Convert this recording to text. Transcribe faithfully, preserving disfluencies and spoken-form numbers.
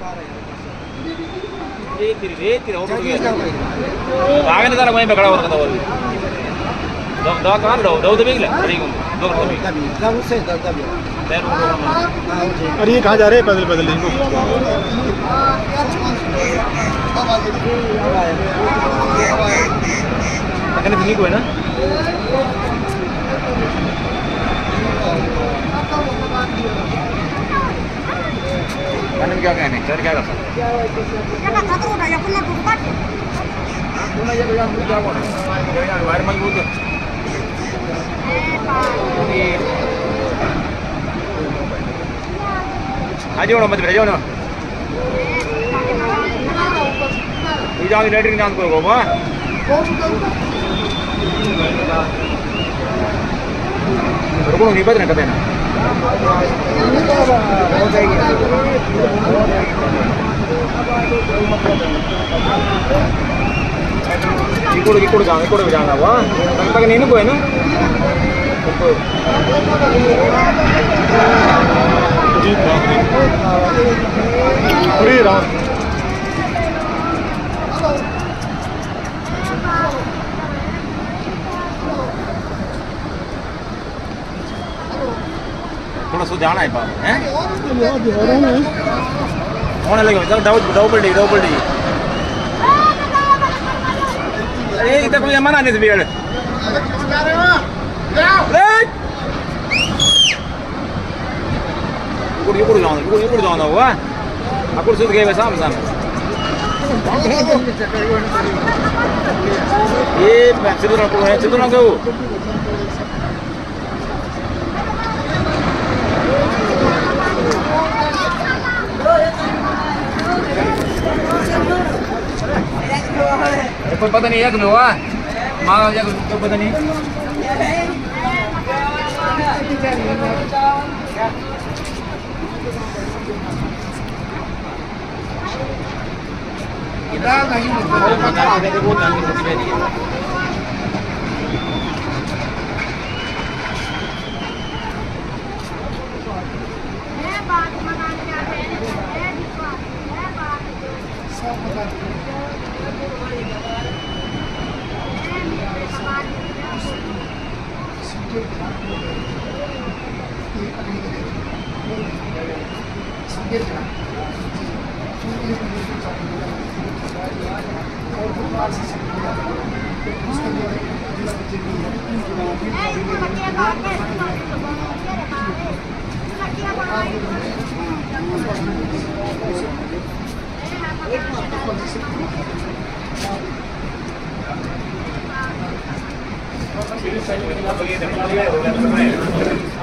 रेती रेती हो गया आगे निकाला वहीं पे खड़ा होता था वो दो दो कहां दो दो दबी ले ठीक है दो दबी दबी उससे दबी अरे ये कहाँ जा रहे हैं पैदल पैदल इनको अगर ठीक हुआ ना मैंने क्या कहने सर क्या कर सकते क्या खतरा होता है अपना टूट काट तूने ये क्या क्या बोला यार वायर मजबूत है आज जोड़ो मत भेजो ना ये जाओ लेटरिंग जान करो बाबा रुको नहीं पता ना कभी ना इकोड़ इकोड़ जाओ इकोड़ भी जाना हुआ तक नहीं ना कोई ना पूरी रात थोड़ा सो जाना है बाबू हैं होने लगे double double D double D अरे इधर कोई मना नहीं भीड़ कुड़ी कुड़ी जाना कुड़ी कुड़ी जाना हुआ अकुड़ सुध गए सामने सामने ये सिद्धू ना है सिद्धू ना गयो कोई पता नहीं है तुम्हें हुआ माँ तो पता नहीं Thank you.